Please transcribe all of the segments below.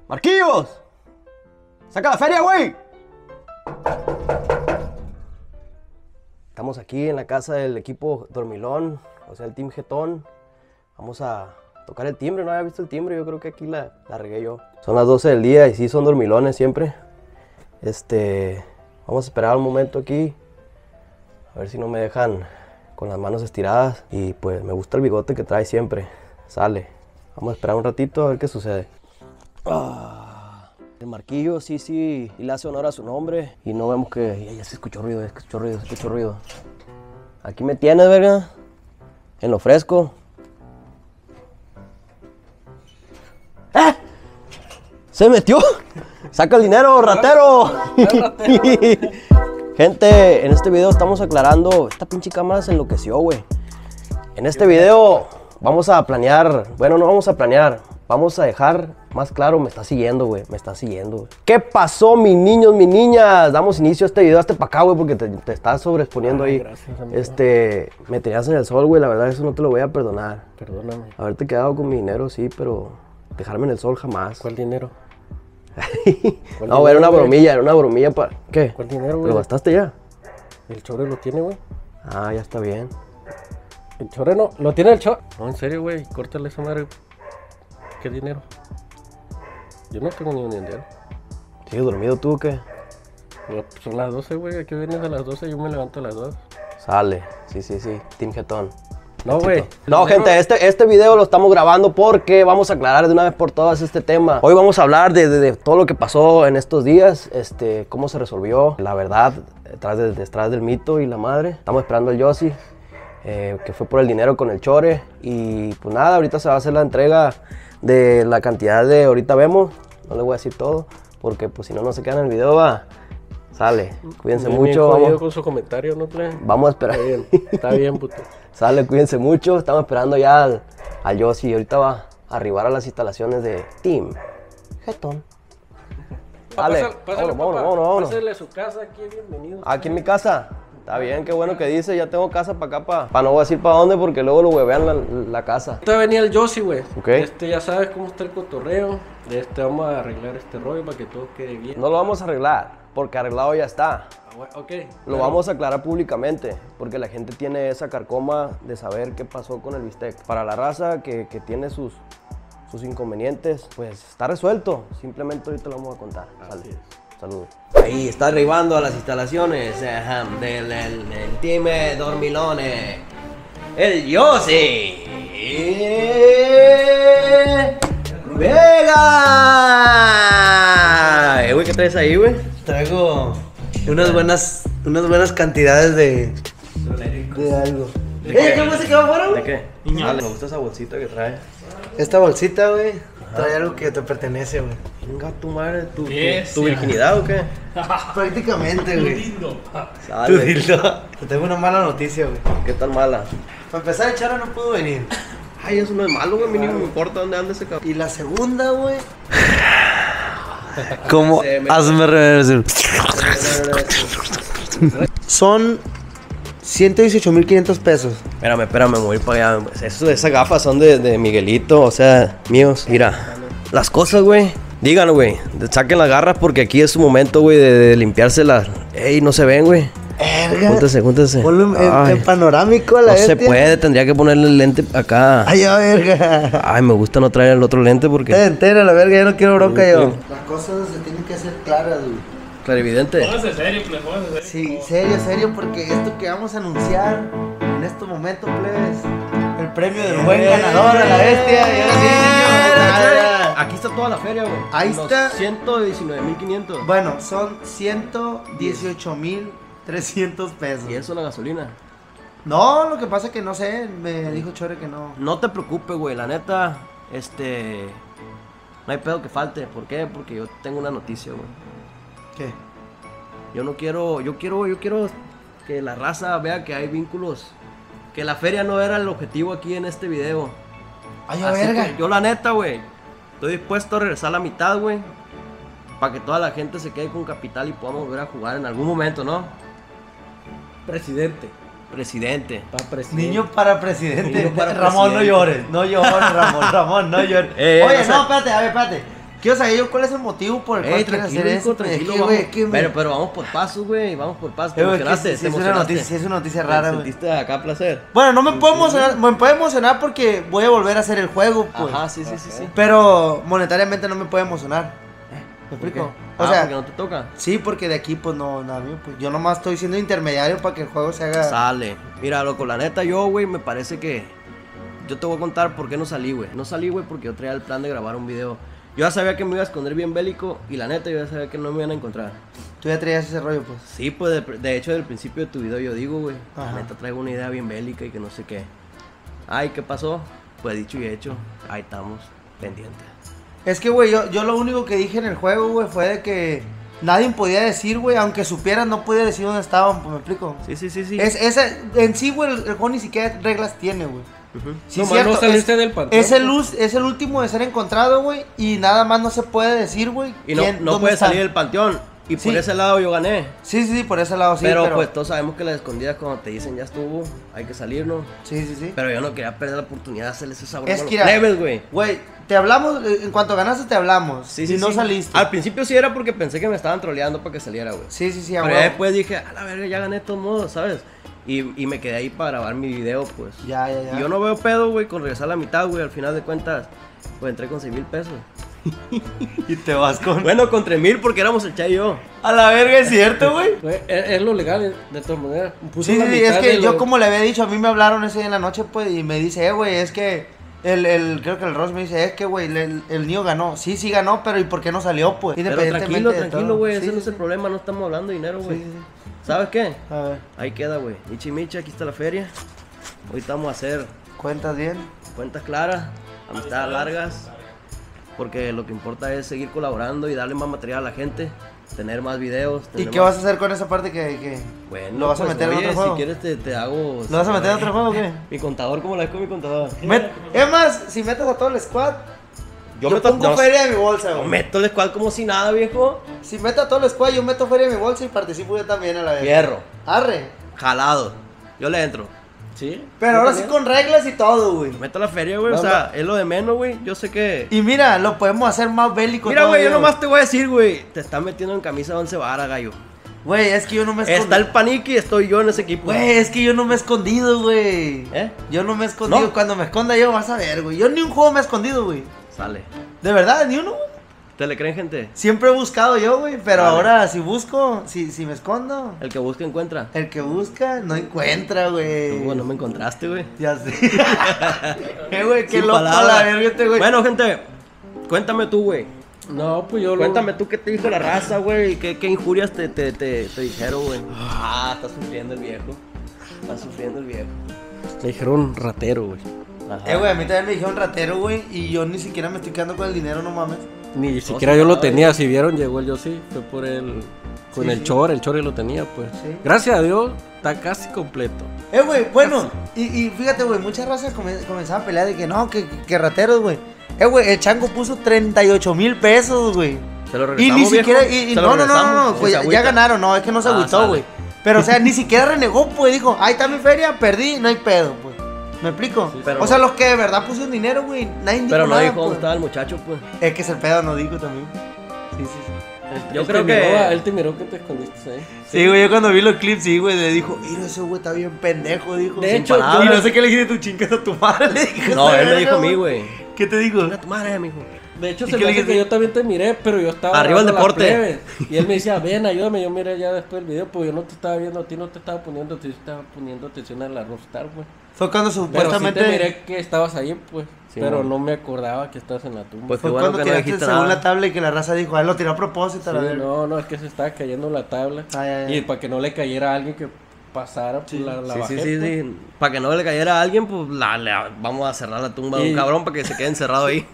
¡Marquillos! ¡Saca la feria, güey! Estamos aquí en la casa del equipo Dormilón, o sea, el Team Jetón. Vamos a tocar el timbre, no había visto el timbre, yo creo que aquí la regué yo. Son las 12 del día y sí son dormilones siempre. Vamos a esperar un momento aquí, a ver si no me dejan con las manos estiradas. Y pues me gusta el bigote que trae siempre, sale. Vamos a esperar un ratito a ver qué sucede. El Marquillo sí le hace honor a su nombre. Y no vemos que... Ya se escuchó ruido, se escuchó ruido. Aquí me tienes, verga. En lo fresco. ¡Eh! ¡Se metió! ¡Saca el dinero, ratero! Gente, en este video estamos aclarando... Esta pinche cámara se enloqueció, güey. En este video vamos a planear... Bueno, no vamos a planear. Vamos a dejar más claro, me está siguiendo, güey, me está siguiendo. ¿Qué pasó, mis niños, mis niñas? Damos inicio a este video, hazte para acá, güey, porque te estás sobreexponiendo ahí. Gracias, amigo. Me tenías en el sol, güey, la verdad eso no te lo voy a perdonar. Perdóname. Haberte quedado con mi dinero, sí, pero dejarme en el sol jamás. ¿Cuál dinero? No, era una bromilla para... ¿Qué? ¿Cuál dinero, güey? ¿Lo gastaste ya? El Chore lo tiene, güey. Ah, ya está bien. El Chore no, lo tiene el Chore. No, en serio, güey, córtale esa madre. ¿Qué dinero? Yo no tengo ni un dinero. ¿Sigues dormido tú o qué? Pues son las 12, güey. ¿A qué vienes a las 12? Yo me levanto a las 2. Sale, sí, Team Jetón. No, güey. No, gente, este video lo estamos grabando porque vamos a aclarar de una vez por todas este tema. Hoy vamos a hablar de todo lo que pasó en estos días, cómo se resolvió, la verdad, detrás del mito y la madre. Estamos esperando al Yossi, que fue por el dinero con el Chore. Y pues nada, ahorita se va a hacer la entrega de la cantidad de... Ahorita vemos, no le voy a decir todo, porque pues si no, no se queda en el video, va. Sale, cuídense mucho. Vamos con su comentario, ¿no, plebe? Vamos a esperar. Está bien, puto. Sale, cuídense mucho. Estamos esperando ya al Yossi. Ahorita va a arribar a las instalaciones de Team Jetón. Dale, vámonos. Pásale a su casa, aquí bienvenido. Aquí en mi casa. Está bien, qué bueno que dice. Ya tengo casa para acá, para no decir para dónde, porque luego lo huevean la casa. Ahorita venía el Yossi, güey. Ok. Ya sabes cómo está el cotorreo. Vamos a arreglar este rollo para que todo quede bien. No lo vamos a arreglar, porque arreglado ya está. Ok. Lo vamos a aclarar públicamente, porque la gente tiene esa carcoma de saber qué pasó con el bistec. Para la raza que tiene sus inconvenientes, pues está resuelto. Simplemente ahorita lo vamos a contar. Así es. Saludos. Ahí está arribando a las instalaciones del Team Dormilones. El Yossi Vega. Güey, ¿qué traes ahí, güey? Traigo unas buenas cantidades de algo. ¿Qué música va afuera, güey? ¿De qué? Dale, me gusta esa bolsita que trae. Esta bolsita, güey, trae algo que te pertenece, güey. Venga, tu madre, tu virginidad o qué? Prácticamente, güey. Sale. Tu dildo. Te tengo una mala noticia, güey. ¿Qué tan mala? Para empezar, el Charo no pudo venir. Ay, eso no es malo, güey. A mí ni me importa dónde ande ese cabrón. Y la segunda, güey. ¿Cómo? Hazme reverso. Son 118,500 pesos. Espérame, me voy a ir para allá. Esas gafas son de Miguelito, o sea, míos. Mira, las cosas, güey. Díganlo, güey. Saquen las garras porque aquí es su momento, güey, de limpiárselas. Ey, no se ven, güey. Júntense. Ponlo en panorámico a la No se bestia. puede, tendría que ponerle el lente acá. Ay, a verga. Ay, me gusta no traer el otro lente porque... Entera, la verga, ya no quiero bronca yo. Las cosas se tienen que hacer claras, güey. Clarividente. Póngase serio, plebe, póngase serio. Sí, serio, porque esto que vamos a anunciar en este momento, plebes, el premio del buen ganador a la bestia. Y ahora sí, niño. Aquí está toda la feria, güey. Ahí está. 119,500. Bueno, son 118,300 pesos. ¿Y eso la gasolina? No, lo que pasa es que no sé, me dijo Chore que no. No te preocupes, güey, la neta, no hay pedo que falte. ¿Por qué? Porque yo tengo una noticia, güey. ¿Qué? Yo quiero que la raza vea que hay vínculos, que la feria no era el objetivo aquí en este video. Ay, Así verga. que yo la neta, güey, estoy dispuesto a regresar la mitad, güey, para que toda la gente se quede con capital y podamos volver a jugar en algún momento, ¿no? Presidente. Para presidente. Niño para presidente. Niño para Ramón, presidente. no llores. No llores, Ramón, no llores. Oye, Oye, no sé. no, espérate, a ver, espérate. Quiero saber yo cuál es el motivo por el cual quieres hacer eso. Tranquilo, pero vamos por pasos, güey. Vamos por pasos. ¿Te emocionaste? Sí, es una noticia rara, güey. ¿Sentiste acá placer? Bueno, no me puedo emocionar. Me puede emocionar porque voy a volver a hacer el juego, pues. Ajá, sí. Pero monetariamente no me puede emocionar. ¿Me explico? O sea, porque no te toca. Sí, porque de aquí, pues no, nada, pues yo nomás estoy siendo intermediario para que el juego se haga. Sale. Mira, loco, la neta, yo, güey, me parece que. Yo te voy a contar por qué no salí, güey. No salí, güey, porque yo traía el plan de grabar un video. Yo ya sabía que me iba a esconder bien bélico y la neta, yo ya sabía que no me iban a encontrar. ¿Tú ya traías ese rollo, pues? Sí, pues, de hecho, desde el principio de tu video yo digo, güey, la Ajá. neta traigo una idea bien bélica y que no sé qué. Ay, ¿qué pasó? Pues dicho y hecho, ahí estamos, pendientes. Es que, güey, yo lo único que dije en el juego, güey, fue de que nadie podía decir, güey, aunque supieran, no podía decir dónde estaban, pues, ¿me explico? Sí. En sí, güey, el juego ni siquiera reglas tiene, güey. Sí, Nomás cierto, no saliste del panteón. es el último de ser encontrado, güey, y nada más no se puede decir, güey. Y no puedes salir del panteón. Y por Sí. ese lado yo gané. Sí, por ese lado sí, pero pues todos sabemos que las escondidas cuando te dicen ya estuvo, hay que salirnos. Sí. Pero yo no quería perder la oportunidad de hacerles esa broma Es a los que era- plebes, güey. Güey, te hablamos, en cuanto ganaste te hablamos. Sí, si no sí. saliste. Al principio sí era porque pensé que me estaban troleando para que saliera, güey. Sí, a Pero huevo. ya después dije, a la verga, ya gané de todos modos, ¿sabes? Y me quedé ahí para grabar mi video, pues. Ya. Y yo no veo pedo, güey, con regresar a la mitad, güey. Al final de cuentas, pues entré con 6,000 pesos. Y te vas con. Bueno, con 3,000 porque éramos el Chay y yo. A la verga, es cierto, güey. Güey, es lo legal, de todas maneras. Puso Sí, la es mitad que de yo lo- como le había dicho, a mí me hablaron ese día en la noche, pues, y me dice, güey, es que creo que el Ross me dice, es que, güey, el niño ganó. Sí, ganó, pero ¿y por qué no salió, pues? Pero Independientemente de tranquilo, todo. güey. Sí, Ese no es sí, el problema, no estamos hablando de dinero, güey. sí. ¿Sabes qué? A ver, Ahí queda, güey. Michi, aquí está la feria. Ahorita vamos a hacer ¿cuentas bien? cuentas claras, amistades largas. Porque lo que importa es seguir colaborando y darle más material a la gente. Tener más videos. ¿Y tener qué más- vas a hacer con esa parte que Bueno, lo vas a pues, meter en oye, otro juego? Si quieres te hago... ¿Lo vas a meter en otro juego o qué? Mi contador, ¿cómo la ves con mi contador? Es más, si metes a todo el squad, yo meto- pongo no, feria en mi bolsa, No güey. meto el squad como si nada, viejo. Si meto a todo el squad, yo meto feria en mi bolsa y participo yo también a la vez. Fierro, Arre. jalado. Yo le entro. Sí. Pero ahora sí con reglas y todo, güey. Meto la feria, güey. O sea, es lo de menos, güey. Yo sé que... Y mira, lo podemos hacer más bélico. Mira, güey, yo todavía, nomás te voy a decir, güey. Te están metiendo en camisa de 11 varas, gallo. Güey, es que yo no me escondo. Está el Paniqui y estoy yo en ese equipo. Güey, es que yo no me he escondido, güey. ¿Eh? Yo no me he escondido. ¿No? Cuando me esconda yo, vas a ver, güey. Yo ni un juego me he escondido, güey. Sale. De verdad, ni uno, güey. ¿Te le creen, gente? Siempre he buscado yo, güey. Pero Vale. ahora, si busco, si me escondo, El que busca encuentra. el que busca no encuentra, güey. Tú, no me encontraste, güey. Ya sé. Güey, qué Sin loco palabras. la verga este, güey. Bueno, gente, cuéntame tú, güey. No, pues yo Cuéntame tú qué te dijo la raza, güey. ¿Qué injurias te dijeron, güey? Ah, está sufriendo el viejo. Está sufriendo el viejo. Le dijeron ratero, güey. Ajá. Güey, a mí también me dijeron ratero, güey. Y yo ni siquiera me estoy quedando con el dinero, no mames. Ni siquiera sí, yo lo no, tenía. Si vieron, llegó el yo sí. Fue por el... Con Sí, el sí. Chore lo tenía, pues. Sí. Gracias a Dios, está casi completo. Güey, bueno, y fíjate, güey, muchas razas comenzaban a pelear de que no, que rateros, güey. Güey, el chango puso 38,000 pesos, güey. ¿Se lo Y regresamos, ni siquiera, viejo? y ¿Se lo no, regresamos? pues ¿Se ya agüita? ganaron, no, es que no se Ah, agüitó, sale. güey. Pero, o sea, ni siquiera renegó, pues, dijo, ahí está mi feria, perdí, no hay pedo, pues. ¿Me explico? Sí, pero- o sea, los que de verdad pusieron dinero, güey, nadie dijo Pero no nada, dijo dónde pues. estaba el muchacho, pues. Es que es el pedo, no dijo también. Sí. Yo Él creo te que- miró, él te miró que te escondiste ahí. Sí, güey, yo cuando vi los clips, sí, güey, le dijo, mira, ese güey está bien pendejo, dijo. De Sin hecho, palabras. yo- y no sé qué le dijiste tu chingas a tu madre, le dije. No, "Esta él me verga, dijo a mí, güey. ¿Qué te digo? Mira tu madre, mijo. De hecho, ¿Y se qué me le hace que dijiste? yo también te miré, pero yo estaba... Arriba el grabando las deporte. plebes. Y él me decía, ven, ayúdame. Yo miré ya después el video, pues yo no te estaba viendo a ti, no te estaba poniendo, te estaba poniendo atención a la Rockstar, pues. Fue cuando Pero supuestamente. sí te miré que estabas ahí, pues. Sí, pero man. no me acordaba que estabas en la tumba. Pues Fue qué bueno cuando que no tiraste dijiste según nada. la tabla y que la raza dijo, él lo tiró a propósito, a la Sí, verga. no, es que se estaba cayendo la tabla. Ay. Y para que no le cayera a alguien que pasara, pues la Sí, bajé, sí, pues. sí. Para que no le cayera a alguien, pues vamos a cerrar la tumba de un Y- cabrón para que se quede encerrado ahí.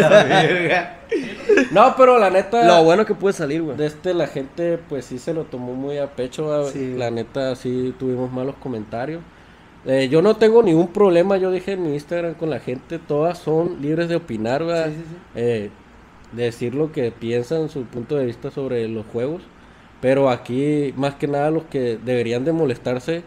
No, pero la neta... Lo bueno que puede salir, güey. De la gente, pues sí se lo tomó muy a pecho. Sí. La neta, sí tuvimos malos comentarios. Yo no tengo ningún problema, yo dije en mi Instagram con la gente, todas son libres de opinar, ¿verdad? De decir lo que piensan, su punto de vista sobre los juegos. Pero aquí, más que nada, los que deberían de molestarse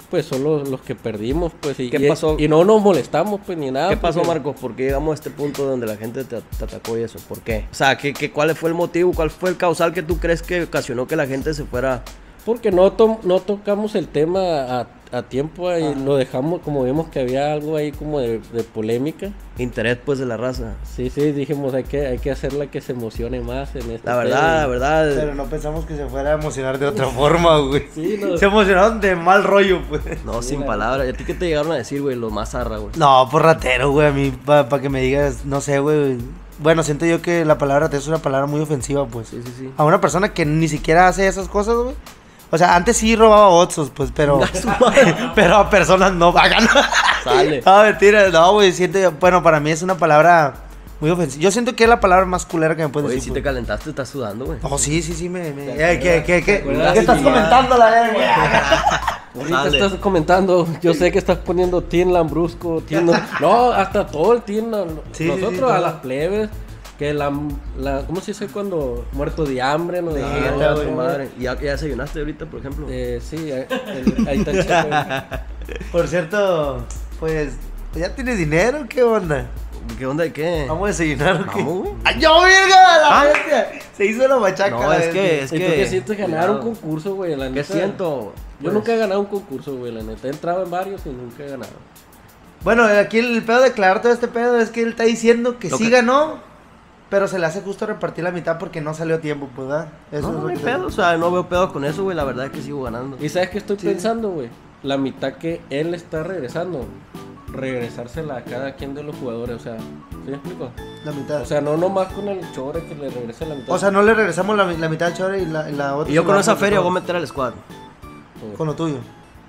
pues son los que perdimos, pues. ¿Qué pasó? Y no nos molestamos, pues, ni nada. ¿Qué pasó, porque- Marcos? ¿Por qué llegamos a este punto donde la gente te atacó y eso? ¿Por qué? O sea, ¿cuál fue el motivo? ¿Cuál fue el causal que tú crees que ocasionó que la gente se fuera? Porque no tocamos el tema a tiempo y lo dejamos, como vimos que había algo ahí como de polémica. Interés, pues, de la raza. Sí, dijimos, hay que hacerla que se emocione más en este La verdad. Pero no pensamos que se fuera a emocionar de otra forma, güey. Sí, no. Se emocionaron de mal rollo, pues. No, sin palabras. ¿Y a ti qué te llegaron a decir, güey? Lo más zarra, güey. No, por ratero, güey. A mí, para que me digas, no sé, güey. Bueno, siento yo que la palabra ratero es una palabra muy ofensiva, pues. Sí. A una persona que ni siquiera hace esas cosas, güey. O sea, antes sí robaba Oxxos, pues, pero... pero a personas no pagan. Sale. No, mentira. No, güey, bueno, para mí es una palabra muy ofensiva. Yo siento que es la palabra más culera que me puedes Oye, decir, si te pues. calentaste, estás sudando, güey. No, sí, me... acuerdas? ¿Qué estás comentando, la verga? Ahorita Sale. estás comentando, yo sé que estás poniendo Team Lambrusco, no, hasta todo el Team, Sí, nosotros sí, a todo. las plebes, que ¿cómo se dice cuando muerto de hambre? No, Fíjate a tu madre. ¿Ya desayunaste ahorita, por ejemplo? sí, ahí está el cheque. Por cierto, pues ¿ya tienes dinero? ¿Qué onda? ¿Qué onda de qué? ¿Vamos a desayunar o qué? Vamos, güey. ¡Ay, yo, verga! ¡La bestia! Se hizo la machaca. No, la es que... bestia. ¿Y tú qué sientes ganar un Cuidado. concurso, güey? La ¿Qué neta, siento? Yo nunca he ganado un concurso, güey, la neta. He entrado en varios y nunca he ganado. Bueno, aquí el pedo de aclarar todo este pedo es que él está diciendo que Lo sí que- ganó, pero se le hace justo repartir la mitad porque no salió a tiempo, pues, ¿verdad? Eso No, es no hay que- pedo, o sea, no veo pedos con eso, güey, la verdad es que sigo ganando. ¿Y sabes qué estoy Sí. pensando, güey? La mitad que él está regresando, regresársela a cada quien de los jugadores, o sea, ¿sí me explico? La mitad. O sea, no nomás con el Chore que le regrese la mitad. O sea, no le regresamos la mitad al Chore y la otra. Y yo se con la esa damos feria todo. voy a meter al squad. Con lo tuyo.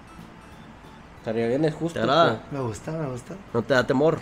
Estaría bien, es justo. ¿Te agrada? Me gusta. No te da temor,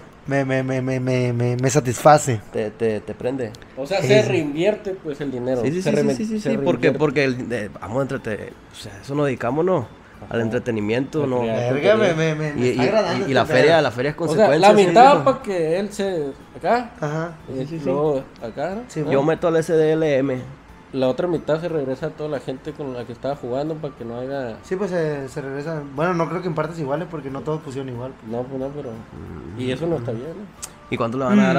Me satisface. te prende. pues. O sea, Sí, se sí. reinvierte pues el dinero. Sí, se porque, reinvierte. vamos a entretener, o sea, eso nos dedicamos, ¿no? Al entretenimiento, A ¿no? crear. Verga, me Y, está agradando. y la este feria, pedo. la feria es O sea, consecuencia. la mitad siempre. para que él se... Acá. Ajá. Y luego acá, ¿no? Sí, ¿no? Yo meto al SDLM. La otra mitad se regresa a toda la gente con la que estaba jugando para que no haya... Sí, pues se regresa. Bueno, no creo que en partes iguales porque no todos pusieron igual. No, pues no, pero... Y eso no está bien, ¿no? ¿Y cuánto le van a dar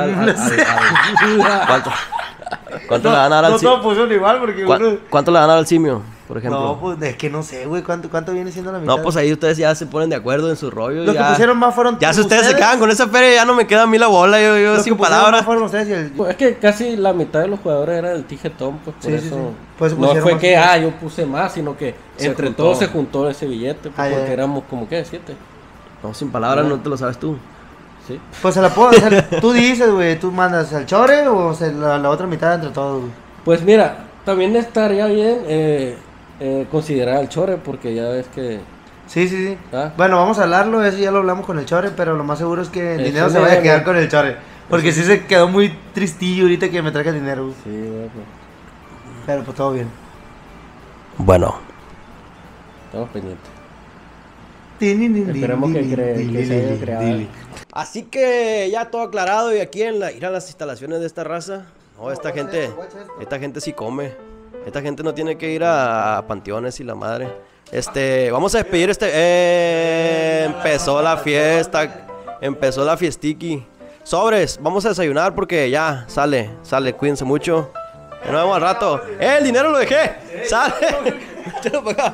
¿Cuánto le van a dar al No simio? todos pusieron igual porque uno... ¿Cuánto le van a dar al simio, por ejemplo? No, pues es que no sé, güey. ¿Cuánto viene siendo la mitad? No, pues ahí ustedes ya se ponen de acuerdo en su rollo. Los que ya. pusieron más fueron Ya si ustedes se quedan con esa feria, ya no me queda a mí la bola, yo Los sin que pusieron palabras. más fueron ustedes y el... Pues es que casi la mitad de los jugadores era del tijetón, pues por Sí, eso... sí, sí. Por eso no pusieron fue más que, dinero. yo puse más, sino que Se entre juntó. todos se juntó ese billete, pues, Ah, ya, porque ya. éramos como, ¿qué? 7. No, sin palabras no te lo sabes tú. Sí. Pues se la puedo hacer. Tú dices, güey, tú mandas al Chore o la otra mitad entre todos, güey. Pues mira, también estaría bien considerar al Chore, porque ya ves que... Sí. Ah. Bueno, vamos a hablarlo, eso ya lo hablamos con el Chore, pero lo más seguro es que el Es dinero un se vaya a quedar ego. con el Chore. Porque sí se quedó muy tristillo ahorita que me traiga el dinero, güey. Sí, bueno, Pero pues todo bien. Bueno, estamos pendientes. Esperemos que se haya creado. así que ya todo aclarado y aquí ir a las instalaciones de esta raza. No, esta gente sí come. Esta gente no tiene que ir a panteones y la madre. Vamos a despedir empezó la fiesta. Empezó la fiestiqui. Sobres, vamos a desayunar porque ya sale, cuídense mucho. Nos vemos al rato. El dinero lo dejé. Sale. Échalo para acá.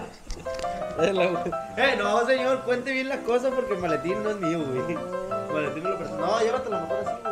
No, señor, cuente bien las cosas porque el maletín no es mío, güey. El maletín me lo prestó. No, llévatelo mejor así, güey.